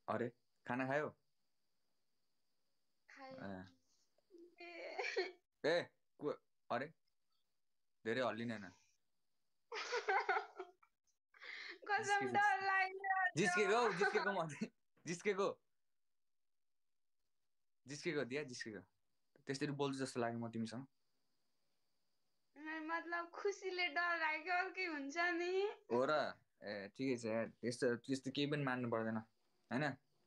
अरे खाना खायो? खाए ए अरे धेरै हल्लिँदैन। कसम जिस्केको डर लागिरहेको जिस्केको हौ, थियो। जिस्केको म जिस्केको जिस्केको दिया जिस्केको। त्यसरी बोल्छु जस्तो लाग्यो म तिमीसँग। मतलब खुसीले डर लाग्यो अर्कै हुन्छ नि। हो र? ए ठिकै छ यार, त्यस्तो त्यस्तो केही पनि मान्नु पर्दैन होइन।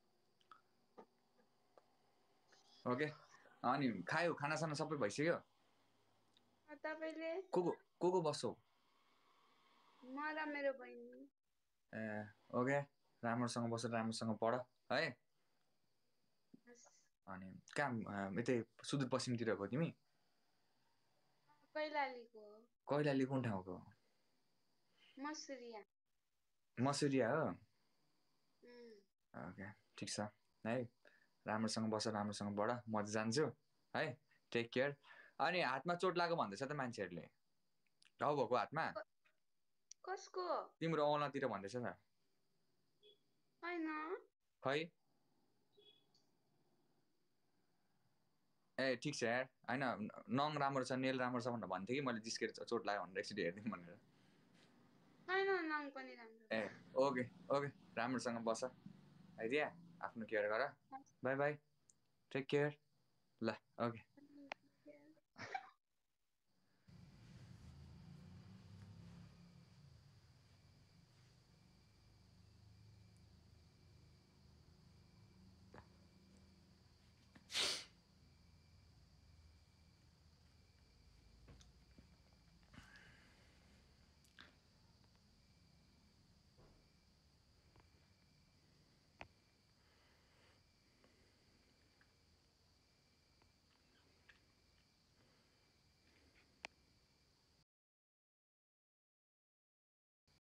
ओके, अनि खायो, खानासाना सबै भइसक्यो? तपाईँले? को बस्छौ? म र मेरो बहिनी। ए ओके, राम्रोसँग बसेर राम्रोसँग पढ है। अनि कहाँ यतै सुदूरपश्चिमतिर हो तिमी? कैलालीको हो। कैलाली कुन ठाउँको? मसुरिया। मसुरिया हो? ओके ठिक छ है, राम्रोसँग बस, राम्रोसँग पढ, म चाहिँ जान्छु है। Take care. अनि हातमा चोट लाग्यो भन्दैछ त मान्छेहरूले, घाउ भएको हातमा? कसको? तिम्रो औँलातिर भन्दैछ त। होइन। खै ए ठिक छ यार, होइन नङ राम्रो छ, नेल राम्रो छ भनेर भन्थ्यो कि मैले, जिस्केर चोट लाग्यो भनेर एकचोटि हेरिदिउँ भनेर। होइन नङ पनि राम्रो ए ओके ओके, राम्रोसँग बस है रिया, आफ्नो केयर गर। Bye bye, take care. ल ओके।